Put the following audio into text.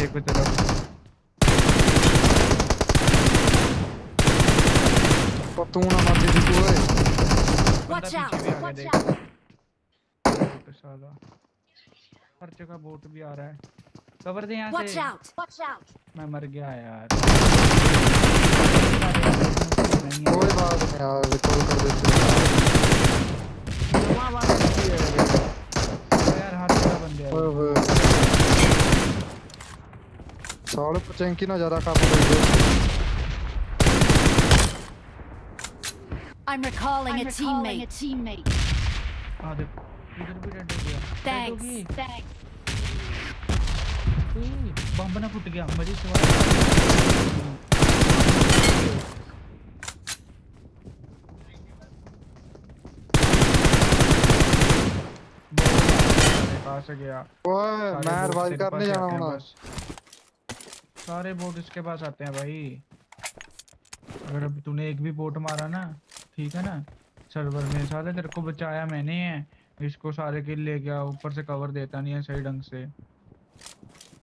देखो चलो तू ना मत दे तू ओए। बंदा पीछे भी आ गया देख बोट साला हर जगह बोट भी आ रहा है कवर दे यहाँ से मैं मर गया यार कोई बात नहीं यार रिकॉल कर देते हैं यार हर जगह बंदे ओए हैं होए साले पचंकी ना ज्यादा काम कर रही है। I'm recalling a teammate. हाँ देख इधर भी डेड हो गया Thanks. बम ना फुट गया मजे से पास गया ओए मैं रिवाइव करने जाना हूं ना सारे बोट इसके पास आते हैं भाई अगर अब तूने एक भी बोट मारा ना ठीक है ना सर्वर में साले तेरे को बचाया मैंने है इसको सारे किल ले गया ऊपर से कवर देता नहीं है सही ढंग से